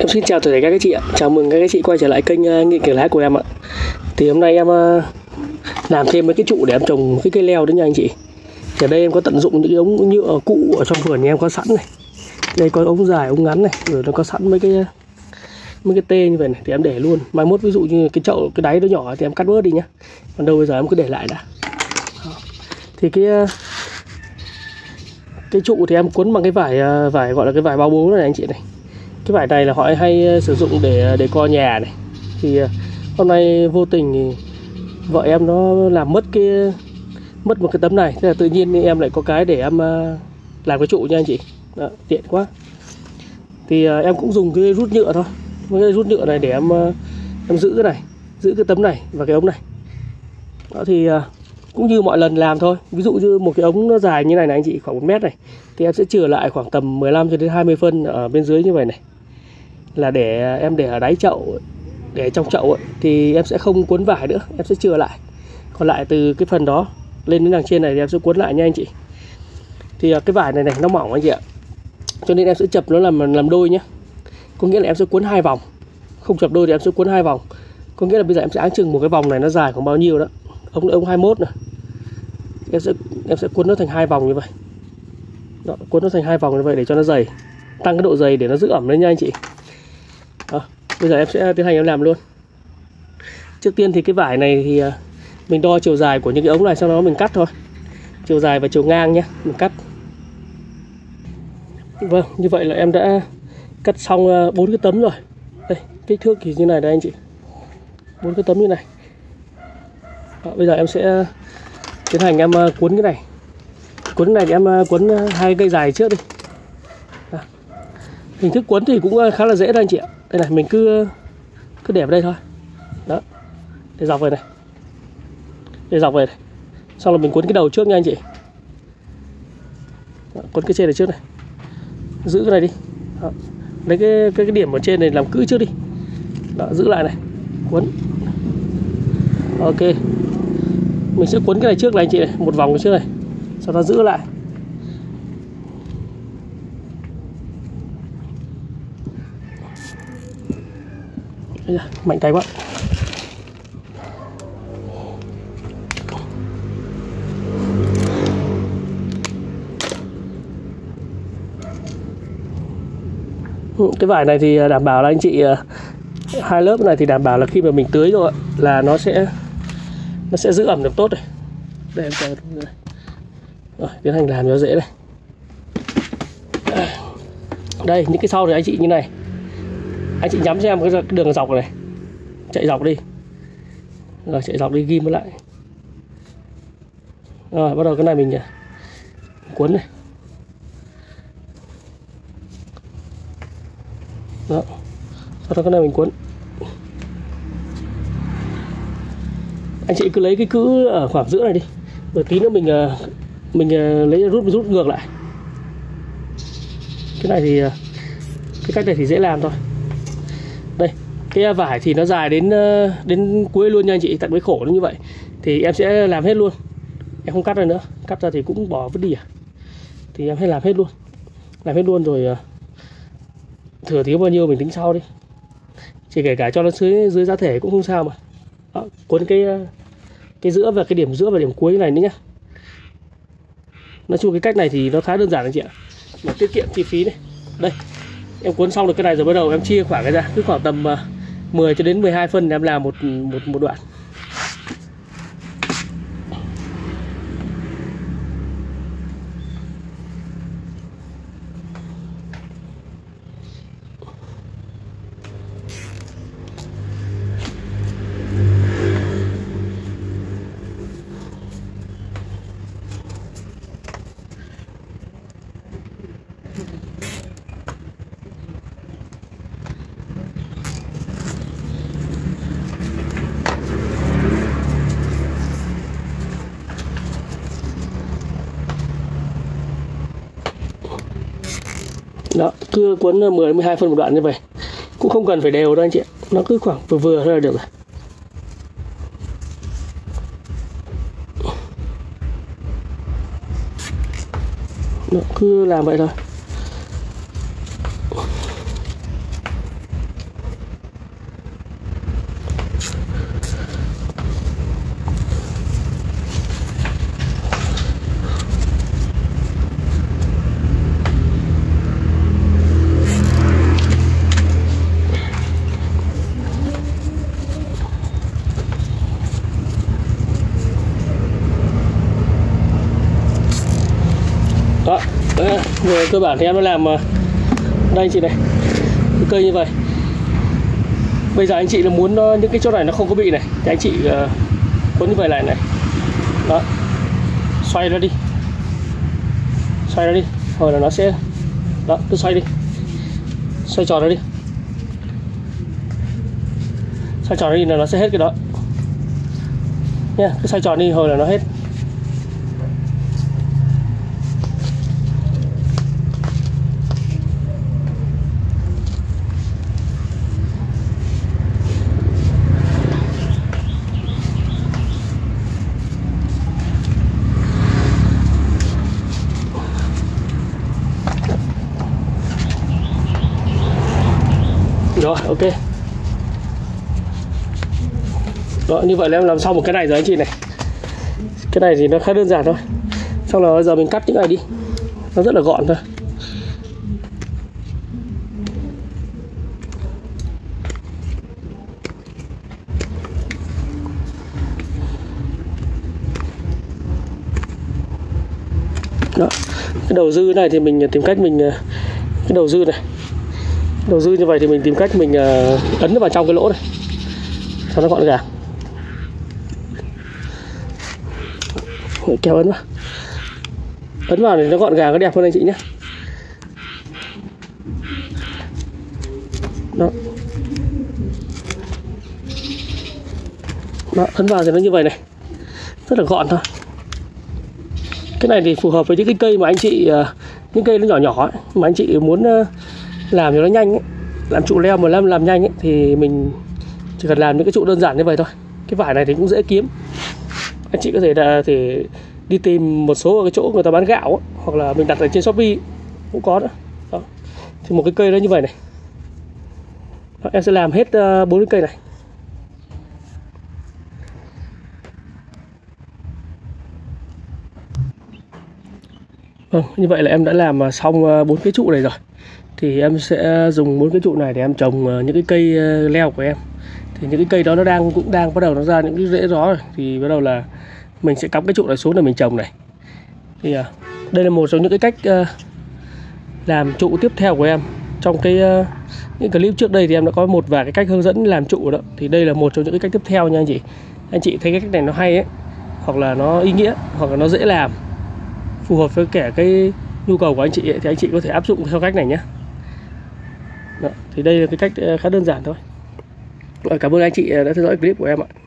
Em xin chào tất cả các chị ạ. Chào mừng các chị quay trở lại kênh Nghiện Kiểng Lái của em ạ. Thì hôm nay em làm thêm mấy cái trụ để em trồng cái cây leo đấy nha anh chị. Ở đây em có tận dụng những cái ống nhựa cũ ở trong vườn nhà em có sẵn này. Đây có ống dài, ống ngắn này, rồi nó có sẵn mấy cái tê như vậy này thì em để luôn. Mai mốt ví dụ như cái chậu cái đáy nó nhỏ thì em cắt bớt đi nhá. Còn đâu bây giờ em cứ để lại đã. Thì cái trụ thì em cuốn bằng cái vải gọi là cái vải bao bố này anh chị này. Cái vải này là họ hay sử dụng để co nhà này. Thì hôm nay vô tình thì vợ em nó làm mất một cái tấm này. Thế là tự nhiên em lại có cái để em làm cái trụ nha anh chị. Đó, tiện quá. Thì em cũng dùng cái rút nhựa thôi. Cái rút nhựa này để em giữ cái này, giữ cái tấm này và cái ống này. Đó thì cũng như mọi lần làm thôi. Ví dụ như một cái ống nó dài như này này anh chị, khoảng 1 mét này, thì em sẽ chừa lại khoảng tầm 15 cho đến 20 phân ở bên dưới như vậy này. Là để em để ở đáy chậu, để trong chậu ấy, thì em sẽ không cuốn vải nữa, em sẽ chừa lại. Còn lại từ cái phần đó lên đến đằng trên này thì em sẽ cuốn lại nha anh chị. Thì cái vải này nó mỏng anh chị ạ, cho nên em sẽ chập nó làm đôi nhé. Có nghĩa là em sẽ cuốn 2 vòng, không chập đôi thì em sẽ cuốn 2 vòng. Có nghĩa là bây giờ em sẽ áng chừng một cái vòng này nó dài khoảng bao nhiêu đó, ống 21 này, em sẽ cuốn nó thành 2 vòng như vậy. Đó, cuốn nó thành 2 vòng như vậy để cho nó dày, tăng cái độ dày để nó giữ ẩm lên nha anh chị. Đó, bây giờ em sẽ tiến hành em làm luôn. Trước tiên thì cái vải này thì mình đo chiều dài của những cái ống này, sau đó mình cắt thôi. Chiều dài và chiều ngang nhé, mình cắt. Vâng, như vậy là em đã cắt xong 4 cái tấm rồi. Đây, kích thước thì như này đây anh chị, 4 cái tấm như này. Đó, bây giờ em sẽ tiến hành em cuốn cái này. Cuốn cái này thì em cuốn 2 cây dài trước đi. Đó. Hình thức cuốn thì cũng khá là dễ thôi anh chị ạ. Đây này, mình cứ để vào đây thôi. Đó, để dọc về này, để dọc về này. Xong là mình cuốn cái đầu trước nha anh chị. Đó, cuốn cái trên này trước này, giữ cái này đi. Đó. Lấy cái điểm ở trên này làm cữ trước đi. Đó, giữ lại này, cuốn. Ok, mình sẽ cuốn cái này trước này anh chị này, một vòng trước này, sau đó giữ lại. Đây da, mạnh tay quá. Cái vải này thì đảm bảo là anh chị 2 lớp này thì đảm bảo là khi mà mình tưới rồi là nó sẽ giữ ẩm được tốt này. Đây em cho này. Rồi, tiến hành làm cho dễ này. Đây, những cái sau thì anh chị như này. Anh chị nhắm xem cái đường dọc này. Chạy dọc đi. Rồi chạy dọc đi, ghim nó lại. Rồi, bắt đầu cái này mình cuốn này. Đó. Sau đó cái này mình cuốn. Anh chị cứ lấy cái cữ ở khoảng giữa này đi, rồi tí nữa mình lấy rút ngược lại. Cái này thì cái cách này thì dễ làm thôi. Đây, cái vải thì nó dài đến cuối luôn nha anh chị, tận với khổ nó như vậy. Thì em sẽ làm hết luôn, em không cắt ra nữa, cắt ra thì cũng bỏ vứt đi à. Thì em hay làm hết luôn rồi thừa thiếu bao nhiêu mình tính sau đi. Chỉ kể cả cho nó dưới giá thể cũng không sao mà. Đó, cuốn cái giữa và cái điểm giữa và điểm cuối này nữa nhá. Nói chung cái cách này thì nó khá đơn giản anh chị ạ, mà tiết kiệm chi phí này. Đây, em cuốn xong được cái này rồi, bắt đầu em chia khoảng cái ra, cứ khoảng tầm 10 cho đến 12 phân em làm một đoạn. Đó, cứ cuốn 10-12 phân một đoạn như vậy. Cũng không cần phải đều đâu anh chị ạ, nó cứ khoảng vừa thôi là được rồi. Đó, cứ làm vậy thôi. Về cơ bản thì em đã làm đây anh chị này, cái cây như vậy. Bây giờ anh chị là muốn những cái chỗ này nó không có bị này thì anh chị cuốn như vậy lại này, đó, xoay nó đi, rồi là nó sẽ, đó, cứ xoay đi, xoay tròn nó đi, xoay tròn nó đi là nó sẽ hết cái đó nha. Cứ xoay tròn đi rồi là nó hết. Rồi, ok. Đó, như vậy là em làm xong một cái này rồi anh chị này. Cái này thì nó khá đơn giản thôi. Xong là bây giờ mình cắt những này đi, nó rất là gọn thôi. Đó, cái đầu dư này thì mình tìm cách mình, cái đầu dư này, đầu dư như vậy thì mình tìm cách mình ấn nó vào trong cái lỗ này cho nó gọn gàng. Kéo ấn vào thì nó gọn gàng, nó đẹp hơn anh chị nhé. Đó, đó, ấn vào thì nó như vậy này, rất là gọn thôi. Cái này thì phù hợp với những cái cây mà anh chị, những cây nó nhỏ nhỏ ấy, mà anh chị muốn làm cho nó nhanh ấy, làm trụ leo mà làm nhanh ấy, thì mình chỉ cần làm những cái trụ đơn giản như vậy thôi. Cái vải này thì cũng dễ kiếm. Anh chị có thể đi tìm một số cái chỗ người ta bán gạo ấy, hoặc là mình đặt ở trên Shopee cũng có nữa. Đó, thì một cái cây đó như vậy này. Đó, em sẽ làm hết 4 cái cây này. Vâng, như vậy là em đã làm xong 4 cái trụ này rồi. Thì em sẽ dùng 4 cái trụ này để em trồng những cái cây leo của em. Thì những cái cây đó nó cũng đang bắt đầu nó ra những cái rễ gió rồi. Thì bắt đầu là mình sẽ cắm cái trụ này xuống để mình trồng này. Thì đây là một trong những cái cách làm trụ tiếp theo của em. Trong những clip trước đây thì em đã có một vài cái cách hướng dẫn làm trụ đó. Thì đây là một trong những cái cách tiếp theo nha anh chị. Anh chị thấy cái cách này nó hay ấy, hoặc là nó ý nghĩa, hoặc là nó dễ làm, phù hợp với cả cái nhu cầu của anh chị ấy, thì anh chị có thể áp dụng theo cách này nhé. Đó, thì đây là cái cách khá đơn giản thôi. Cảm ơn anh chị đã theo dõi clip của em ạ.